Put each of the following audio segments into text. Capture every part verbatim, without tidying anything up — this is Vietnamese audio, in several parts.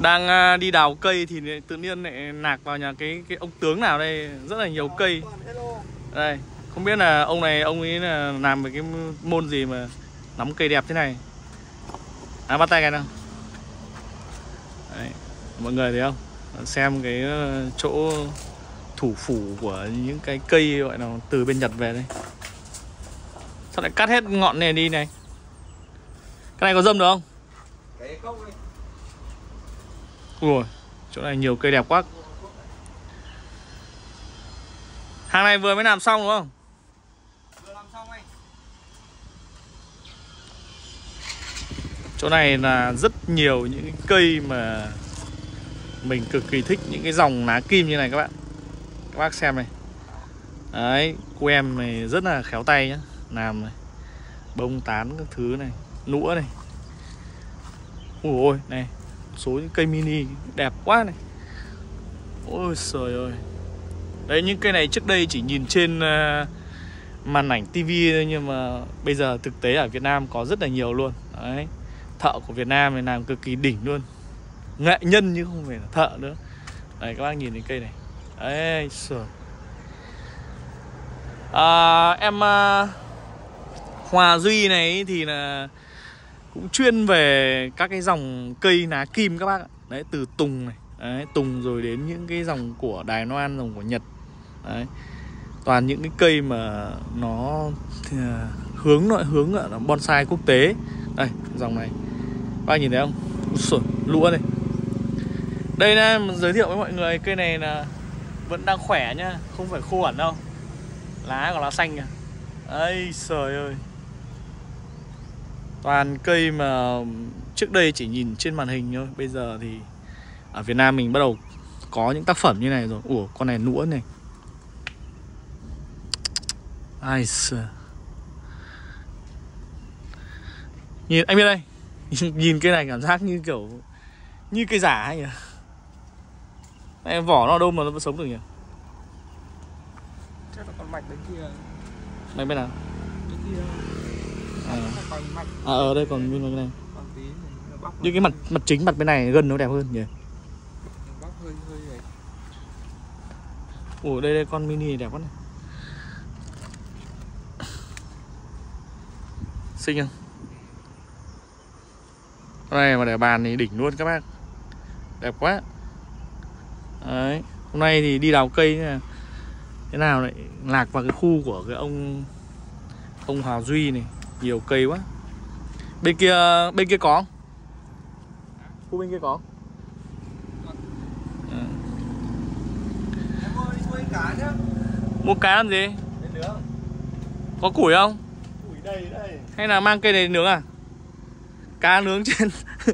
Đang đi đào cây thì tự nhiên lại nạc vào nhà cái cái ông tướng nào đây, rất là nhiều cây. Đây, không biết là ông này ông ấy là làm về cái môn gì mà nắm cây đẹp thế này. À, bắt tay cái nào. Đấy, mọi người thấy không? Xem cái chỗ thủ phủ của những cái cây gọi là từ bên Nhật về đây. Sao lại cắt hết ngọn này đi này? Cái này có dâm được không? Cái cốc này. Ui, chỗ này nhiều cây đẹp quá. Hàng này vừa mới làm xong đúng không? Vừa làm xong anh. Chỗ này là rất nhiều những cái cây mà mình cực kỳ thích, những cái dòng lá kim như này các bạn. Các bác xem này. Đấy, cô em này rất là khéo tay nhá. Làm này, bông tán các thứ này, nũa này. Ui ôi, này, số những cây mini đẹp quá này. Ôi trời ơi. Đấy, những cây này trước đây chỉ nhìn trên uh, màn ảnh tivi thôi, nhưng mà bây giờ thực tế ở Việt Nam có rất là nhiều luôn. Đấy, thợ của Việt Nam này làm cực kỳ đỉnh luôn. Nghệ nhân chứ không phải là thợ nữa. Đấy, các bác nhìn thấy cây này. Đấy, trời. À, em uh, Hòa Duy này thì là cũng chuyên về các cái dòng cây lá kim các bác ạ. Đấy, từ tùng này, đấy, tùng rồi đến những cái dòng của Đài Loan, dòng của Nhật. Đấy, toàn những cái cây mà nó thì, uh, hướng nội hướng ở bonsai quốc tế. Đây, dòng này các bác nhìn thấy không? Ủa, lũa này. Đây là giới thiệu với mọi người, cây này là vẫn đang khỏe nhá, không phải khô hẳn đâu. Lá còn lá xanh kìa. Ây trời ơi. Toàn cây mà trước đây chỉ nhìn trên màn hình thôi, bây giờ thì ở Việt Nam mình bắt đầu có những tác phẩm như này rồi. Ủa, con này nũa này. Ai trời. Nhìn, anh biết đây. Nhìn cây này cảm giác như kiểu như cây giả ấy nhỉ. Này, vỏ nó đâu mà nó vẫn sống được nhỉ? Chắc là con mạch bên kia. Mạch bên nào? Bên kia. À, còn mạch. à ở đây còn bên này. Còn tí bóc. Như cái mặt mặt chính, mặt bên này gần nó đẹp hơn nhỉ? Bóc hơi hơi này. Ủa, đây đây con mini này đẹp quá này. Xinh không? Con này mà để bàn thì đỉnh luôn các bác. Đẹp quá. Đấy, hôm nay thì đi đào cây này. Thế nào lại lạc vào cái khu của cái ông ông Hòa Duy này, nhiều cây quá. Bên kia bên kia có. Khu bên kia có. À. Em mua đi mua cá nhá. Mua cá làm gì? Để nướng. Có củi không? Củi đây đây. Hay là mang cây này nướng à? Cá nướng trên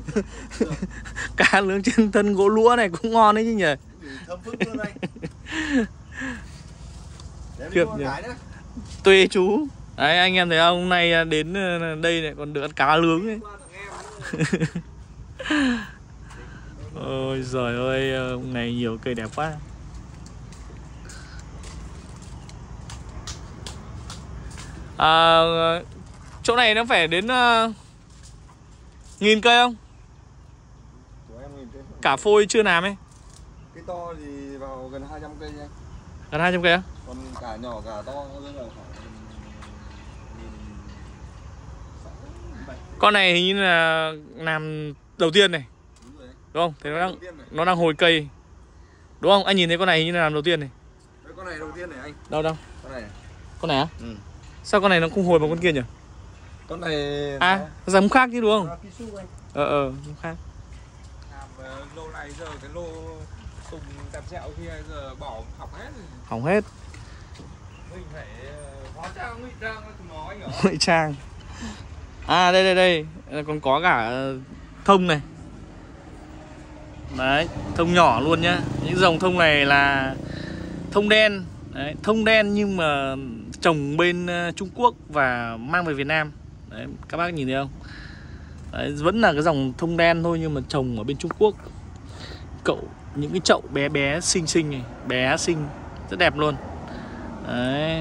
cá nướng trên thân gỗ lũa này cũng ngon đấy chứ nhỉ? Thơm phức luôn anh. Kiệp nhỉ? Tuê chú. Đấy, anh em thấy không? Hôm nay đến đây này còn được ăn cá nướng ấy. Ôi giời ơi, hôm nay nhiều cây đẹp quá. À, chỗ này nó phải đến uh, nghìn cây không? Cả phôi chưa làm ấy. Cái to thì vào gần hai trăm cây anh. Gần hai trăm cây á? Còn cả nhỏ cả to rất là khoảng. Con này hình như là làm đầu tiên này. Đúng rồi. Đúng không? Thế nó đang nó đang hồi cây. Đúng không? Anh nhìn thấy con này hình như là làm đầu tiên này. Đấy, con này đầu tiên này anh. Đâu đâu? Con này. Con này á? Ừ. Sao con này nó không hồi bằng con kia nhỉ? Con này à, nó giống khác chứ đúng không? Kisu anh. Ờ ờ, giống khác. Làm uh, lô này giờ cái lô tùng tạp sẹo kia giờ bỏ hỏng hết rồi. Hỏng hết. Mình phải hóa trang ngụy trang cho chúng nó anh ạ. Ngụy trang. À đây đây đây, còn có cả thông này. Đấy, thông nhỏ luôn nhá. Những dòng thông này là thông đen. Đấy, thông đen nhưng mà trồng bên Trung Quốc và mang về Việt Nam. Đấy, các bác nhìn thấy không? Đấy, vẫn là cái dòng thông đen thôi nhưng mà trồng ở bên Trung Quốc. Cậu những cái chậu bé bé xinh xinh này, bé xinh, rất đẹp luôn. Đấy.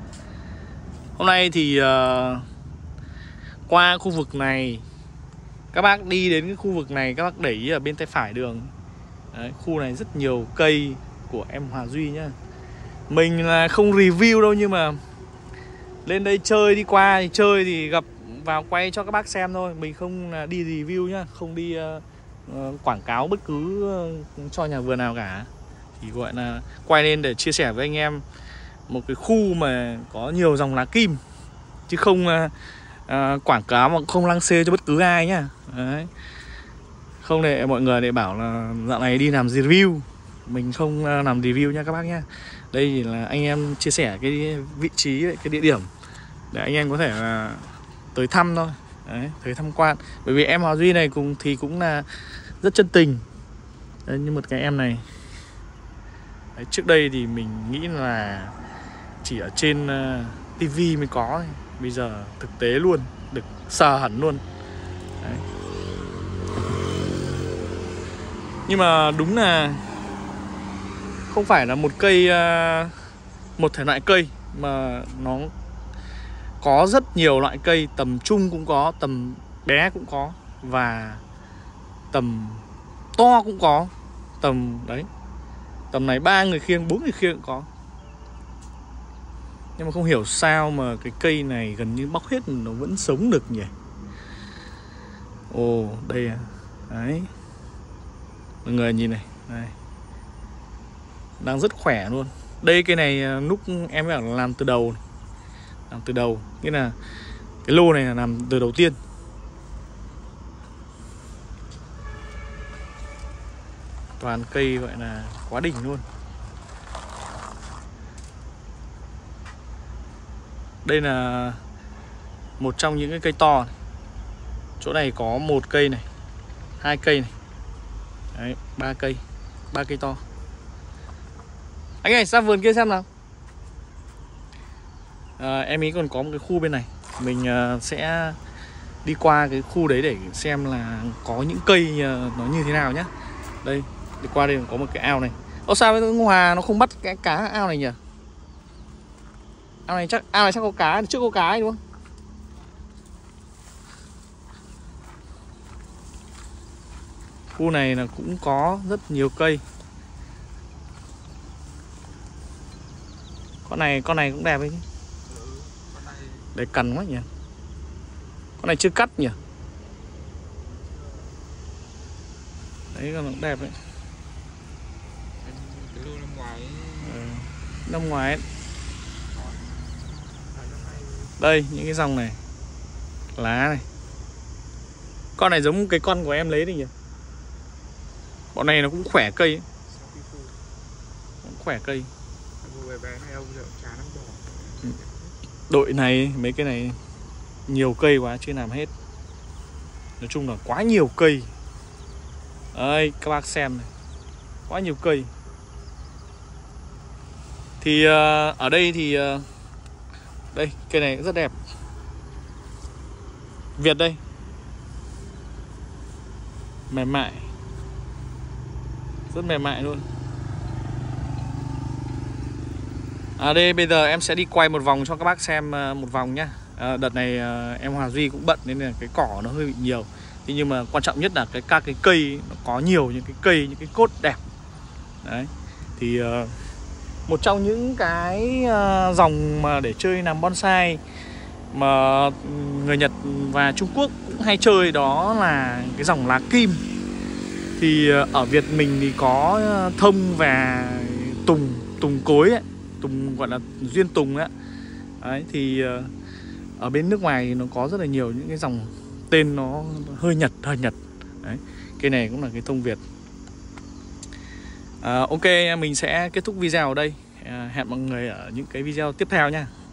Hôm nay thì uh, qua khu vực này Các bác đi đến cái khu vực này, các bác để ý ở bên tay phải đường. Đấy, khu này rất nhiều cây của em Hòa Duy nhá. Mình là không review đâu, nhưng mà lên đây chơi, đi qua thì chơi thì gặp vào quay cho các bác xem thôi. Mình không đi review nhá, không đi uh, uh, quảng cáo bất cứ uh, cho nhà vườn nào cả. Thì gọi là quay lên để chia sẻ với anh em một cái khu mà có nhiều dòng lá kim, chứ không uh, uh, quảng cáo mà không lăng xê cho bất cứ ai nhá. Đấy. Không để mọi người để bảo là dạo này đi làm review. Mình không uh, làm review nha các bác nhá. Đây thì là anh em chia sẻ cái vị trí, cái địa điểm để anh em có thể là tới thăm thôi. Đấy, tới tham quan. Bởi vì em Hòa Duy này cùng thì cũng là rất chân tình. Đấy, như một cái em này. Đấy, trước đây thì mình nghĩ là chỉ ở trên uh, tivi mới có. Bây giờ thực tế luôn, được sờ hẳn luôn. Đấy. Nhưng mà đúng là không phải là một cây, uh, một thể loại cây, mà nó có rất nhiều loại cây. Tầm trung cũng có, tầm bé cũng có, và tầm to cũng có. Tầm đấy, tầm này ba người khiêng, bốn người khiêng cũng có. Nhưng mà không hiểu sao mà cái cây này gần như bóc hết nó vẫn sống được nhỉ. Ồ, đây à. Đấy, mọi người nhìn này, đây. Đang rất khỏe luôn. Đây cây này lúc em bảo là làm từ đầu, làm từ đầu, nghĩa là cái lô này là làm từ đầu tiên. Toàn cây gọi là quá đỉnh luôn. Đây là một trong những cái cây to này. Chỗ này có một cây này, hai cây này. Đấy, ba cây, ba cây to. Anh ơi, sang vườn kia xem nào. à, Em ý còn có một cái khu bên này. Mình uh, sẽ đi qua cái khu đấy để xem là có những cây uh, nó như thế nào nhá. Đây, đi qua đây có một cái ao này. Ơ sao với Hòa nó không bắt cái cá ao này nhỉ? Ao này chắc, ao này chắc có cá, trước có cá ấy đúng không? Khu này là cũng có rất nhiều cây. Con này, con này cũng đẹp ấy. Để cằn quá nhỉ. Con này chưa cắt nhỉ. Đấy, con nó cũng đẹp đấy. Cái lô năm ngoái ấy. Ừ. Năm ngoái ấy. Đây, những cái dòng này. Lá này. Con này giống cái con của em lấy đi nhỉ. Bọn này nó cũng khỏe cây ấy. Cũng khỏe cây. Đội này, mấy cái này nhiều cây quá, chưa làm hết. Nói chung là quá nhiều cây. Đây, các bác xem này. Quá nhiều cây. Thì uh, ở đây thì uh, đây, cây này cũng rất đẹp. Việt đây. Mềm mại. Rất mềm mại luôn. À đây, bây giờ em sẽ đi quay một vòng cho các bác xem uh, một vòng nhá. À, đợt này uh, em Hòa Duy cũng bận nên là cái cỏ nó hơi bị nhiều. Thế nhưng mà quan trọng nhất là cái các cái cây nó có nhiều những cái cây, những cái cốt đẹp. Đấy. Thì uh, một trong những cái uh, dòng mà để chơi làm bonsai mà người Nhật và Trung Quốc cũng hay chơi, đó là cái dòng lá kim. Thì uh, ở Việt mình thì có uh, thông và tùng, tùng cối ấy. Tùng gọi là duyên tùng ấy. Đấy, thì uh, ở bên nước ngoài thì nó có rất là nhiều những cái dòng tên nó hơi Nhật, hơi Nhật. Đấy, cây này cũng là cái thông Việt. à, Ok, mình sẽ kết thúc video ở đây. à, Hẹn mọi người ở những cái video tiếp theo nha.